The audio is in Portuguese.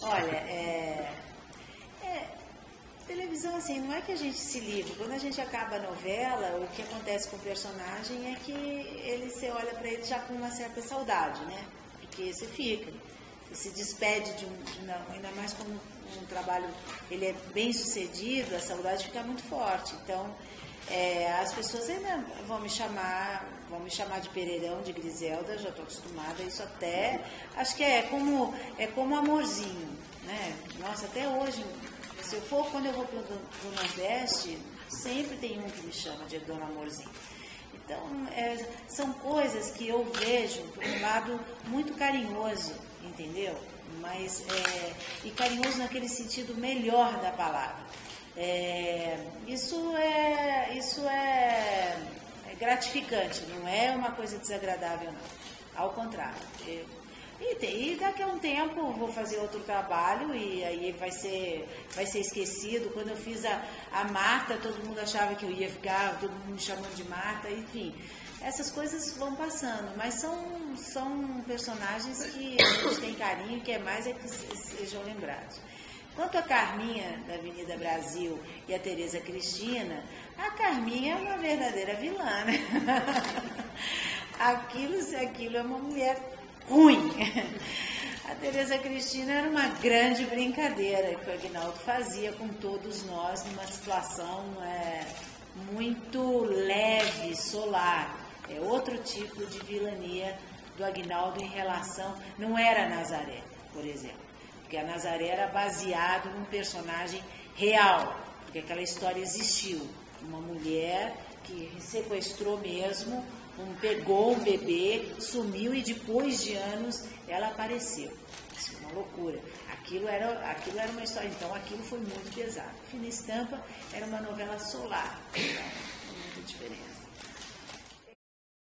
Olha, televisão, assim, não é que a gente se livre. Quando a gente acaba a novela, o que acontece com o personagem é que você olha para ele já com uma certa saudade, né? Porque você fica, você se despede ainda mais quando um trabalho ele é bem sucedido, a saudade fica muito forte. Então, as pessoas ainda vão me chamar de Pereirão, de Griselda, já estou acostumada a isso até. Acho que é como amorzinho, né? Nossa, até hoje. Quando eu vou para o Nordeste, sempre tem um que me chama de Dona Amorzinho. Então, são coisas que eu vejo por um lado muito carinhoso, entendeu? Mas, e carinhoso naquele sentido melhor da palavra. Isso é gratificante, não é uma coisa desagradável, não. Ao contrário. E daqui a um tempo vou fazer outro trabalho e aí vai ser esquecido. Quando eu fiz a Marta, todo mundo achava que eu ia ficar, todo mundo me chamando de Marta, enfim. Essas coisas vão passando, mas são personagens que a gente tem carinho, que é mais que sejam lembrados. Quanto a Carminha, da Avenida Brasil, e a Tereza Cristina, a Carminha é uma verdadeira vilã, né? Aquilo é uma mulher ruim. A Tereza Cristina era uma grande brincadeira que o Aguinaldo fazia com todos nós numa situação muito leve, solar. É outro tipo de vilania do Aguinaldo em relação... Não era a Nazaré, por exemplo, porque a Nazaré era baseado num personagem real, porque aquela história existiu. Uma mulher que sequestrou mesmo, pegou um bebê, sumiu e depois de anos ela apareceu. Isso é uma loucura. Aquilo era uma história, então aquilo foi muito pesado. Fina Estampa era uma novela solar, então, muita diferença.